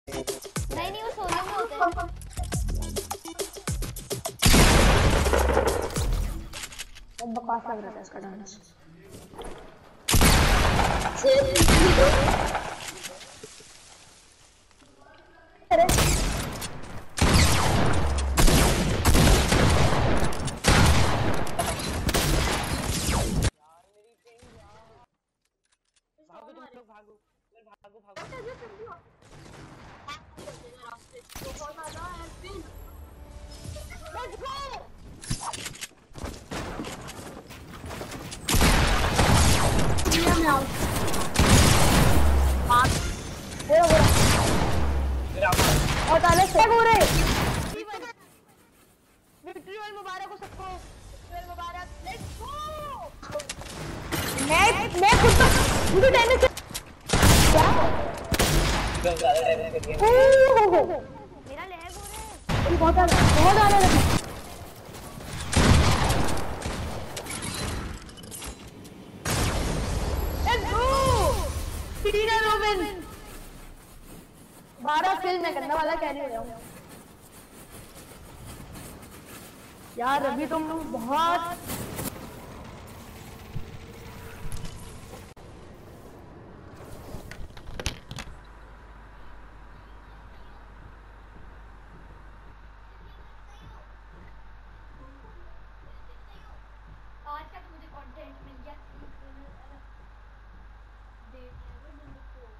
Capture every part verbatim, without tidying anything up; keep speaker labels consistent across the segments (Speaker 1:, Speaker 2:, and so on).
Speaker 1: नहीं नहीं वो सोलो में होते हैं।
Speaker 2: बहुत बकवास लग रहा था इसका डांस।
Speaker 3: भागो तुम लोग भागो भागो भागो
Speaker 1: लेट्स गो।
Speaker 2: ये मैं आउट मार बोला बोला
Speaker 3: मेरा
Speaker 2: और ताले से पूरे
Speaker 1: विक्ट्री वाल मुबारक हो सबको। विक्ट्री मुबारक। Let's go.
Speaker 2: मैं मैं खुद तो मुझे डैमेज क्या
Speaker 3: बहुत ज्यादा डैमेज कर दिया
Speaker 2: ओह
Speaker 1: मेरा लैग हो रहा है।
Speaker 2: बहुत ज्यादा बहुत ज्यादा
Speaker 1: लेट्स गो।
Speaker 2: टीना रोबिन बारह किल मैं करने वाला कैरी हो जाऊं यार। अभी तुम बहुत
Speaker 1: आज का तो मुझे कंटेंट मिल गया। डेट है वो नंबर फोर।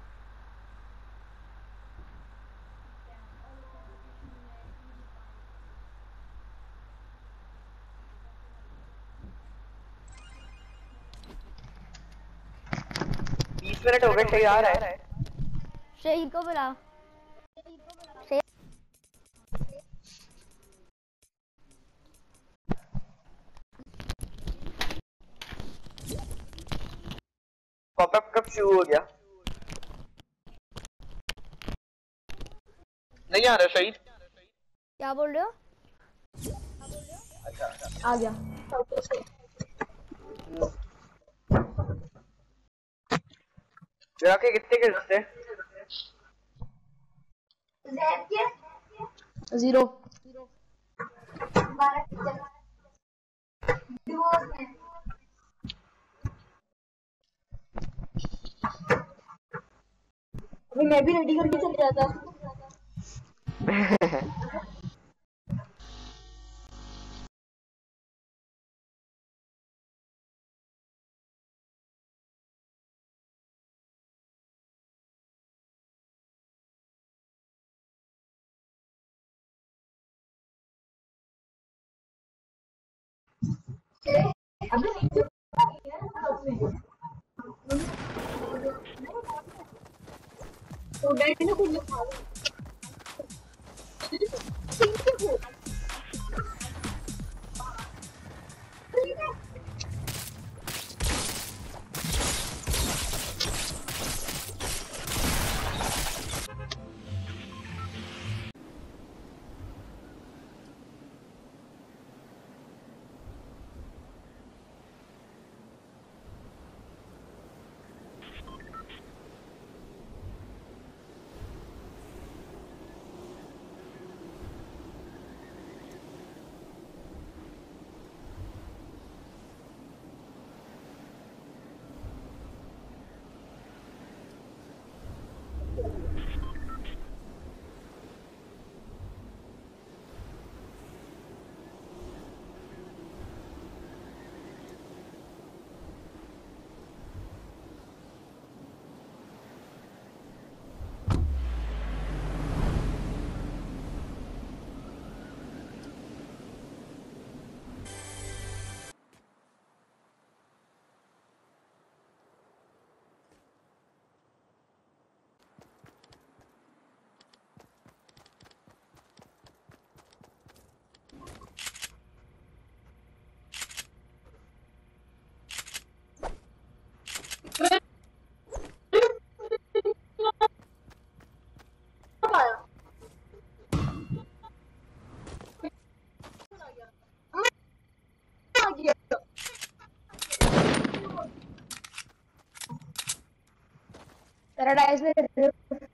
Speaker 3: बीस मिनट हो गए तैयार है
Speaker 1: शहीद को बुलाओ।
Speaker 3: पॉपअप कब शुरू हो गया नहीं आ रहा शहीद
Speaker 1: क्या बोल रहे हो?
Speaker 3: अच्छा
Speaker 2: आ गया
Speaker 3: जरा के कितने के थे
Speaker 2: जीरो अभी मैं भी रेडी करके चले जाता तो डैडी ने कुछ लिखा पैराडाइज में